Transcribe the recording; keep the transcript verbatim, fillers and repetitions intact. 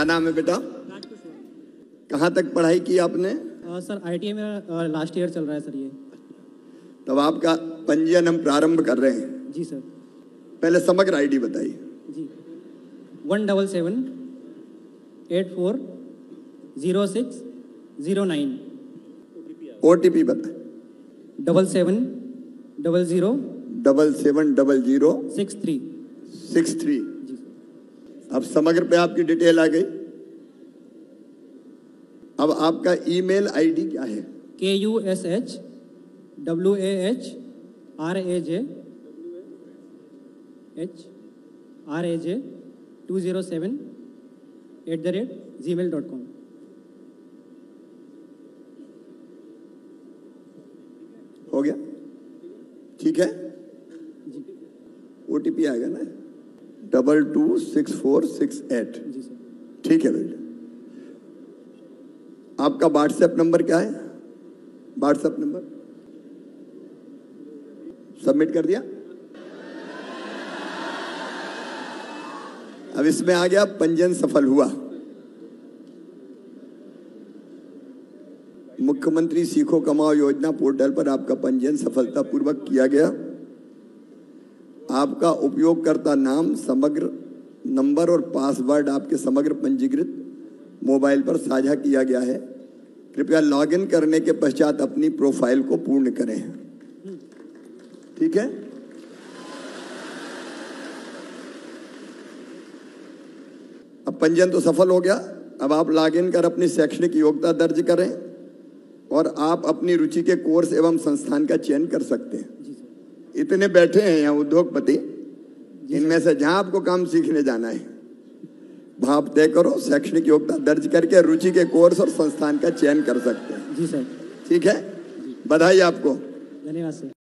क्या नाम है बेटा? कहाँ तक पढ़ाई की आपने? आ, सर आईटीआई में लास्ट ईयर चल रहा है सर ये। तब आपका पंजीयन हम प्रारंभ कर रहे हैं। जी सर। पहले समग्र आईडी बताइए। जी one double seven eight four zero six zero nine. OTP बताए। Double seven double zero double seven double zero six three six three. जी सर। अब समग्र पे आपकी डिटेल आ गई। अब आपका ईमेल आईडी क्या है? K U S H W A H R A J H R A J two zero seven eight the rate Gmail dot com. हो गया? ठीक है। ओटीपी आएगा ना double two six four six eight. जी sir. ठीक है बेटा। आपका व्हाट्सएप नंबर क्या है? व्हाट्सएप नंबर सबमिट कर दिया। अब इसमें आ गया पंजीयन सफल हुआ। मुख्यमंत्री सीखो कमाओ योजना पोर्टल पर आपका पंजीयन सफलतापूर्वक किया गया। आपका उपयोगकर्ता नाम, समग्र नंबर और पासवर्ड आपके समग्र पंजीकृत मोबाइल पर साझा किया गया है। कृपया लॉगिन करने के पश्चात अपनी प्रोफाइल को पूर्ण करें। ठीक है। अब पंजीयन तो सफल हो गया। अब आप लॉगिन कर अपनी शैक्षणिक योग्यता दर्ज करें और आप अपनी रुचि के कोर्स एवं संस्थान का चयन कर सकते हैं। इतने बैठे हैं यहाँ उद्योगपति, इनमें से जहां आपको काम सीखने जाना है वहां आप तय करो, शैक्षणिक योग्यता दर्ज करके रुचि के कोर्स और संस्थान का चयन कर सकते हैं। जी सर। ठीक है। बधाई आपको। धन्यवाद सर।